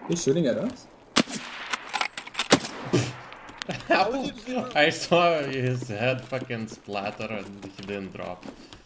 He's shooting at us? I saw his head fucking splatter and he didn't drop.